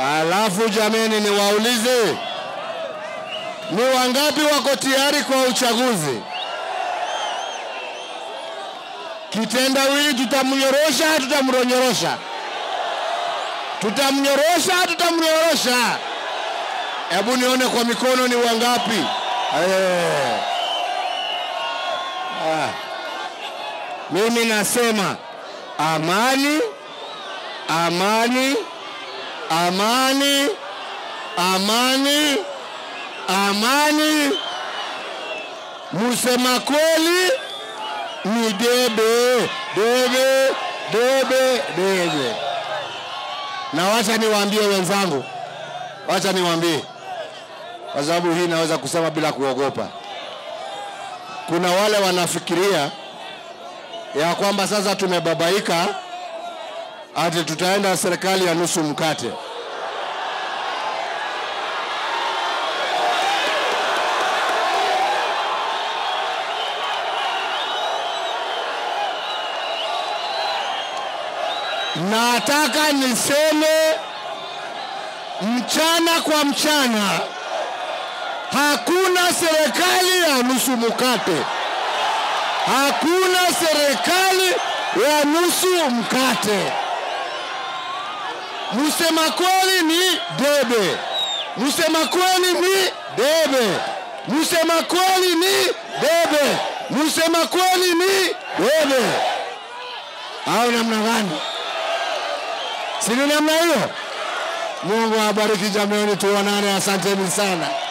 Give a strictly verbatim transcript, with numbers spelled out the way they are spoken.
Alafu jameni niwaulize, ni wangapi wako tayari kwa uchaguzi? Kitendawili tutamnyorosha, tutamronyorosha. Tutamnyorosha, tutamnyorosha. Hebu nione kwa mikono ni wangapi? Eh. Ah. Mimi nasema amani, amani, amani, amani, amani. Musema kweli ni debe, debe, debe, debe. Na wacha niwaambie wenzangu, wacha niwaambie, kwa sababu hii naweza kusema bila kuogopa. Kuna wale wanafikiria ya kwamba sasa tumebabaika ati tutaenda serikali ya nusu mkate. Nataka niseme mchana kwa mchana, hakuna serikali ya nusu mkate. Hakuna serikali ya nusu mkate. Musema kweli ni debe. Musema kweli ni debe. Musema kweli ni debe. Musema kweli ni debe. Au namna gani? Si ni namna hiyo? Mungu awabariki jamani, tuonane, asanteni sana.